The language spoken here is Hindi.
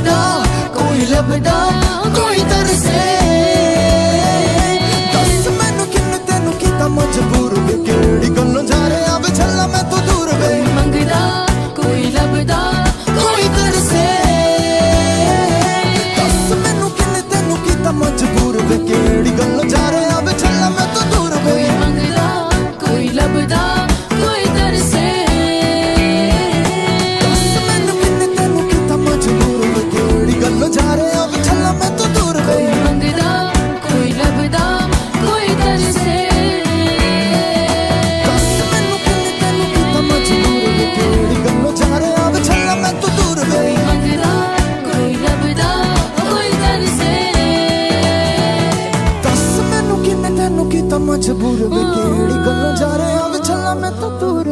मंगदा कोई लभदा कोई तरसे। दस मैनू किन्ने तेनू कीता मजबूर वे, केड़ी गल्लों जा रहा वे छल्ला मैं तो दूर वे। कोई मंगदा कोई लभदा कोई तरसे। दस मैनू किन्ने तेनू कीता मजबूर वे, केड़ी गल्लों जा रहा वे छल्ला मैं तो दूर वे। कोई मंगदा कोई लभदा कोई तरसे। दस मैनू किन्ने तेनू कीता मजबूर वे, केड़ी गल्लों जा रहा वे छल्ला मैं तो दूर वे। कोई मंगदा कोई लभदा कोई तरसे। दस मैनू किन्ने तेनू कीता मजबूर वे, केड़ी गल्लों जा रहा वे छल्ला मैं तो दूर वे। कोई मंगदा कोई लभदा कोई तरसे। दस मैनू किन्ने तेनू कीता मजबूर वे, केड़ी गल्लों जा रहा वे छल्ला मैं तो दूर